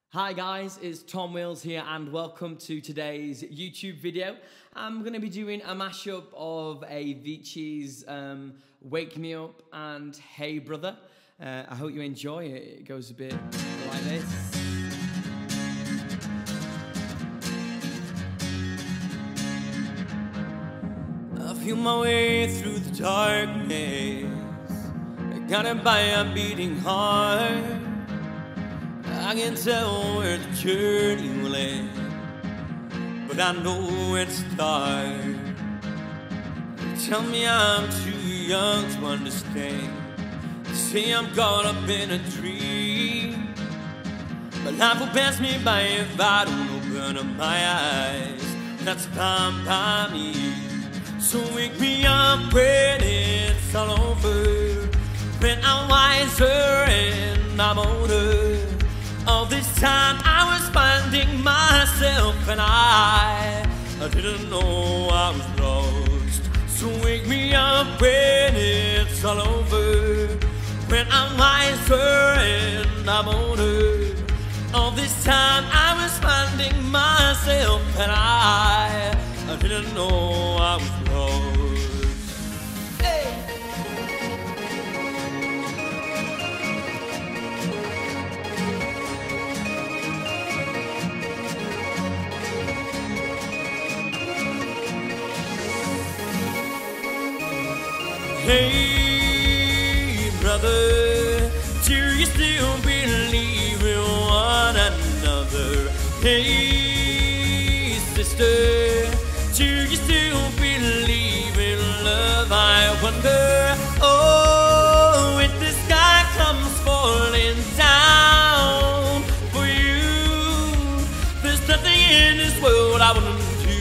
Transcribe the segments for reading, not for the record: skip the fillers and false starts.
Hi guys, it's Tom Wills here and welcome to today's YouTube video. I'm going to be doing a mashup of Avicii's Wake Me Up and Hey Brother. I hope you enjoy it. It goes a bit like this. I feel my way through the darkness, guided by a beating heart. I can tell where the journey will end, but I know where to start. They tell me I'm too young to understand. They say I'm caught up in a dream, but life will pass me by if I don't open up my eyes. That's fine by me. So wake me up when it's all over, when I'm wiser and I'm older. All this time I was finding myself, and I didn't know I was lost. So wake me up when it's all over, when I'm wiser and I'm older. All this time I was finding myself, and I didn't know I was lost. Hey! Hey brother, do you still believe in one another? Hey sister, do you still believe in love? I wonder, oh, when the sky comes falling down for you, there's nothing in this world I wouldn't do.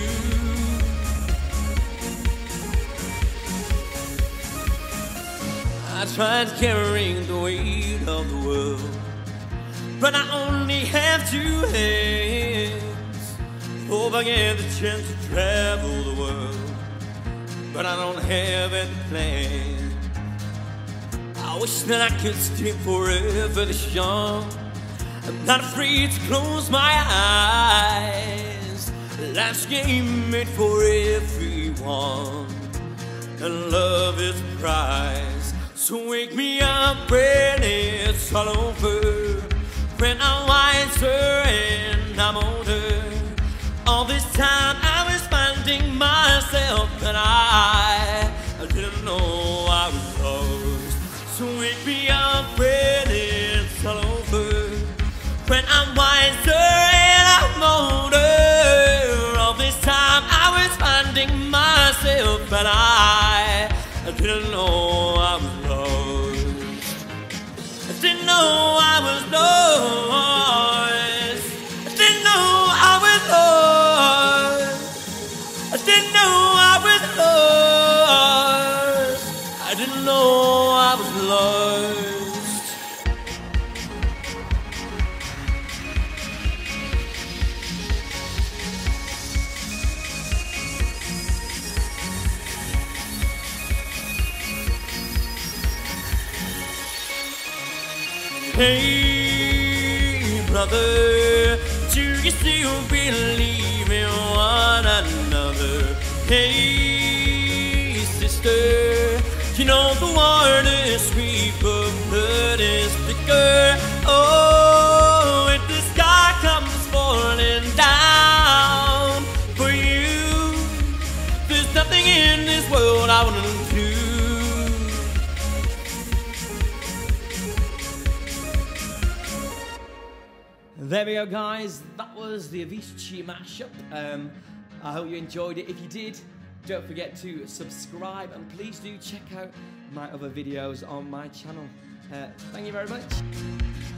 I tried carrying the weight of the world, but I only have two hands. Hope I get the chance to travel the world, but I don't have any plan. I wish that I could stay forever this young. I'm not afraid to close my eyes. Life's a game made for everyone, and love is the prize. So wake me up when it's all over, when I'm wiser and I'm older. All this time I was finding myself, and I didn't know I was lost. So wake me up when it's all over, when I'm wiser and I'm older. All this time I was finding myself, and I didn't know I was lost. I didn't know I was lost. I didn't know I was lost. I didn't know I was lost. I didn't know I was lost. Hey brother, do you still believe in one another? Hey sister, you know the water is sweet but blood is thicker. Oh, if the sky comes falling down for you, there's nothing in this world I wouldn't do. There we go guys, that was the Avicii mashup. I hope you enjoyed it. If you did, don't forget to subscribe, and please do check out my other videos on my channel. Thank you very much.